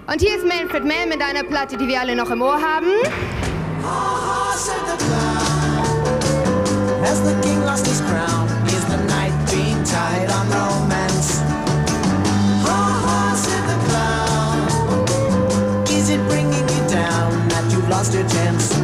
Und hier ist Manfred Mann mit einer Platte, die wir alle noch im Ohr haben. As the king lost his crown, is the night being tied on romance? Ha ha, said the clown. Is it bringing you down that you've lost your chance?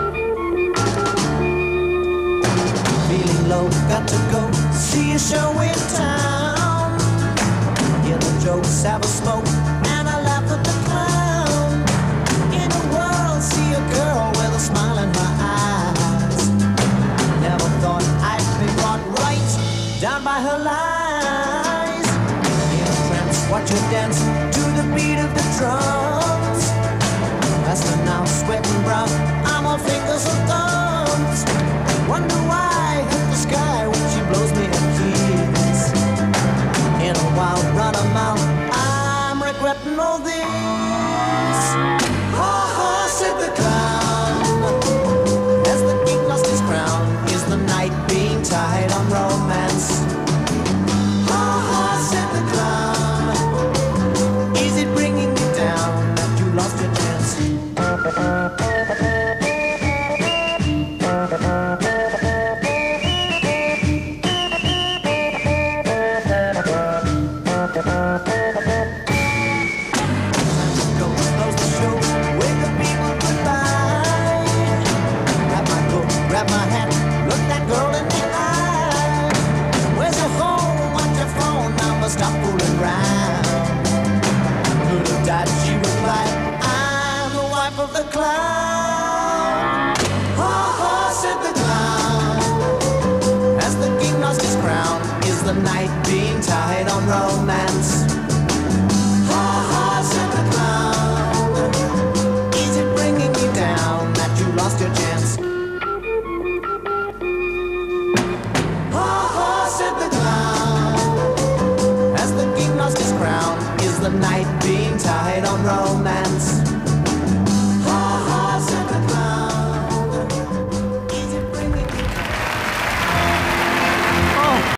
Feeling low, got to go see a show in town. Hear the jokes, have a smoke, and I laugh at the clown. In a world, see a girl with a smile in her eyes. Never thought I'd be brought right down by her lies. In a trance, watch her dance to the beat of the drums. Faster now, sweating brown, I'm all fingers and thumbs. Wonder why I hit the sky when she blows me a kiss. In a wild run of mouth, I'm regretting all this. Ha ha, said the clown. As the king lost his crown, is the night being tied on romance? Ha ha, said the clown. Is it bringing you down that you lost your chance? Grab my hat, look that girl in the eye. Where's your home? What's your phone number? Stop fooling around. Could have died, she replied, I'm the wife of the clown. Ha ha, said the clown. As the king lost his crown, is the night being tied on romance? Ha ha, said the clown. Is it bringing you down that you lost your chance? Said the clown. As the king lost his crown, is the night